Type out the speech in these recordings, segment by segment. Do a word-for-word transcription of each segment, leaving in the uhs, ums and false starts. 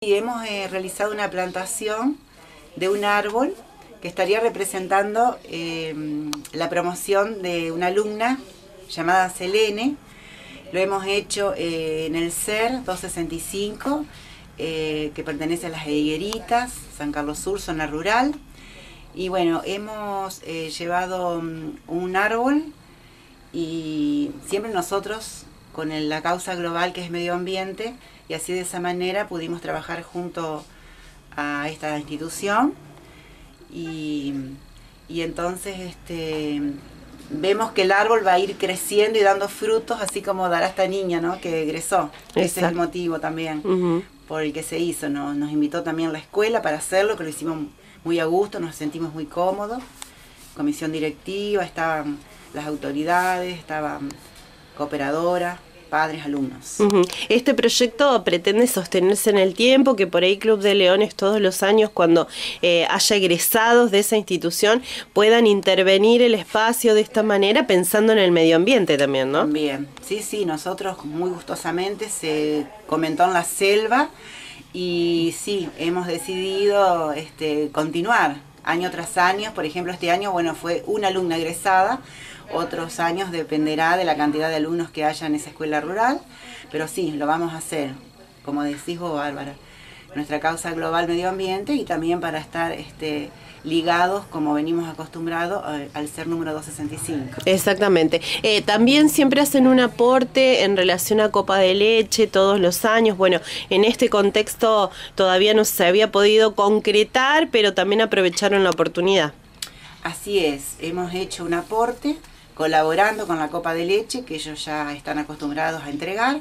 Y hemos eh, realizado una plantación de un árbol que estaría representando eh, la promoción de una alumna llamada Selene. Lo hemos hecho eh, en el C E R doscientos sesenta y cinco, eh, que pertenece a las Higueritas, San Carlos Sur, zona rural. Y bueno, hemos eh, llevado um, un árbol y siempre nosotros con el, la causa global que es medio ambiente, y así de esa manera pudimos trabajar junto a esta institución y, y entonces este, vemos que el árbol va a ir creciendo y dando frutos, así como dará esta niña, ¿no?, que egresó. Exacto. Ese es el motivo también uh-huh. por el que se hizo, ¿no? Nos invitó también la escuela para hacerlo, que lo hicimos muy a gusto, nos sentimos muy cómodos. Comisión directiva, estaban las autoridades, estaban cooperadoras, padres, alumnos. Uh-huh. Este proyecto pretende sostenerse en el tiempo, que por ahí Club de Leones todos los años, cuando eh, haya egresados de esa institución, puedan intervenir el espacio de esta manera, pensando en el medio ambiente también, ¿no? También, sí, sí, nosotros muy gustosamente se comentó en la selva y sí, hemos decidido este, continuar año tras año. Por ejemplo, este año, bueno, fue una alumna egresada. Otros años dependerá de la cantidad de alumnos que haya en esa escuela rural, pero sí, lo vamos a hacer, como decís vos, Bárbara, nuestra causa global medio ambiente, y también para estar este, ligados, como venimos acostumbrados, al C E R número doscientos sesenta y cinco. Exactamente. Eh, también siempre hacen un aporte en relación a copa de leche todos los años. Bueno, en este contexto todavía no se había podido concretar, pero también aprovecharon la oportunidad. Así es, hemos hecho un aporte colaborando con la copa de leche, que ellos ya están acostumbrados a entregar,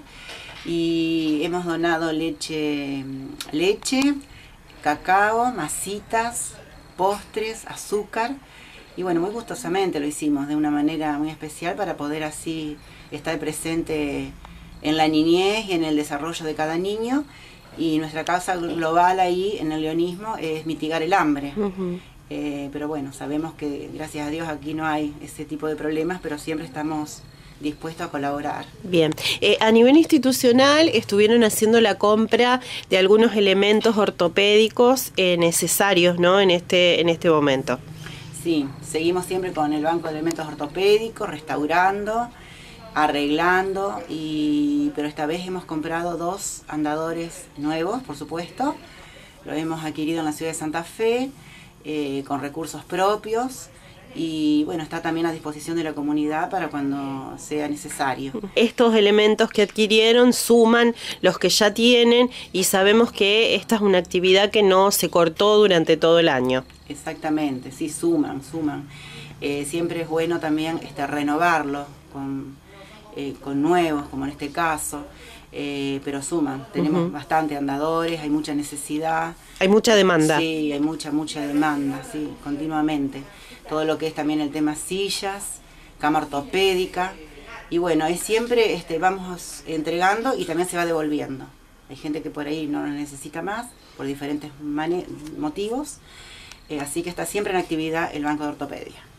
y hemos donado leche, leche, cacao, masitas, postres, azúcar, y bueno, muy gustosamente lo hicimos de una manera muy especial para poder así estar presente en la niñez y en el desarrollo de cada niño, y nuestra causa global ahí en el leonismo es mitigar el hambre. Uh-huh. Eh, pero bueno, sabemos que gracias a Dios aquí no hay ese tipo de problemas, pero siempre estamos dispuestos a colaborar. Bien, eh, a nivel institucional estuvieron haciendo la compra de algunos elementos ortopédicos eh, necesarios, ¿no?, en este, en este momento. Sí, seguimos siempre con el banco de elementos ortopédicos, restaurando, arreglando, y, pero esta vez hemos comprado dos andadores nuevos, por supuesto. Lo hemos adquirido en la ciudad de Santa Fe, Eh, con recursos propios, y bueno, está también a disposición de la comunidad para cuando sea necesario. Estos elementos que adquirieron suman los que ya tienen, y sabemos que esta es una actividad que no se cortó durante todo el año. Exactamente, sí, suman, suman. Eh, siempre es bueno también este, renovarlo con, eh, con nuevos, como en este caso. Eh, pero suman, tenemos uh-huh. bastante andadores, hay mucha necesidad. Hay mucha demanda. Sí, hay mucha, mucha demanda, sí, continuamente. Todo lo que es también el tema sillas, cama ortopédica, y bueno, es siempre este, vamos entregando y también se va devolviendo. Hay gente que por ahí no lo necesita más, por diferentes motivos, eh, así que está siempre en actividad el banco de ortopedia.